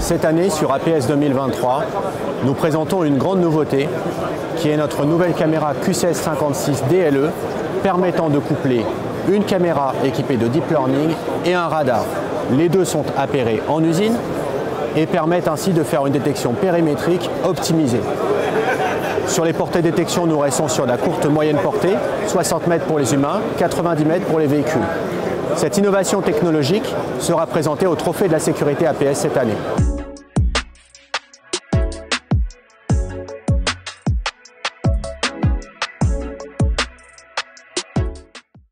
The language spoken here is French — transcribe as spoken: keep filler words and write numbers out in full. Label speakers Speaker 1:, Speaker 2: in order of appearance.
Speaker 1: Cette année, sur A P S deux mille vingt-trois, nous présentons une grande nouveauté qui est notre nouvelle caméra Q seize cinquante-six D L E permettant de coupler une caméra équipée de Deep Learning et un radar. Les deux sont appairés en usine et permettent ainsi de faire une détection périmétrique optimisée. Sur les portées détection, nous restons sur la courte moyenne portée, soixante mètres pour les humains, quatre-vingt-dix mètres pour les véhicules. Cette innovation technologique sera présentée au Trophée de la sécurité A P S cette année.